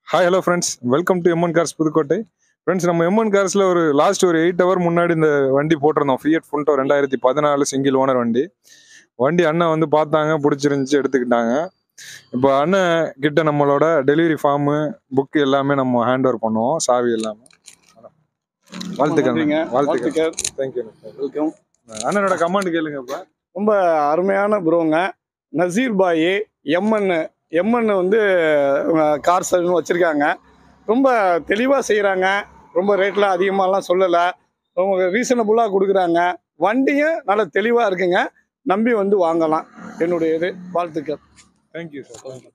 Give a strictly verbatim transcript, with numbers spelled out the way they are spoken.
Hi hello friends, welcome to M N cars Pudukkottai. Friends, நம்ம M N கார்ஸில் ஒரு லாஸ்ட் ஒரு எயிட் ஹவர் முன்னாடி இந்த வண்டி போட்டிருந்தோம். ஃபியட் புண்டோ ரெண்டாயிரத்தி பதினாலு சிங்கிள் ஓனர் வண்டி. வண்டி அண்ணன் வந்து பார்த்தாங்க, பிடிச்சிருந்துச்சி, எடுத்துக்கிட்டாங்க. இப்போ அண்ணன் கிட்ட நம்மளோட டெலிவரி ஃபார்மு புக்கு எல்லாமே நம்ம ஹேண்ட் ஓவர் பண்ணுவோம், சாவி எல்லாமே. வாழ்த்துக்கள் வாழ்த்துக்கள் தேங்க்யூ. வெல்கம். அண்ணனோட கமெண்ட் கேளுங்க. இப்போ ரொம்ப அருமையான ப்ரோங்க நசீர் பாய் எம்என் எம்என் வந்து கார் சர்வீஸ் வச்சுருக்காங்க. ரொம்ப தெளிவாக செய்கிறாங்க. ரொம்ப ரேட்லாம் அதிகமாகலாம் சொல்லலை, ரொம்ப ரீசனபுளாக கொடுக்குறாங்க. வண்டியும் நல்லா தெளிவாக இருக்குங்க. நம்பி வந்து வாங்கலாம். என்னுடைய இது வாழ்த்துக்கள். Thank you sir.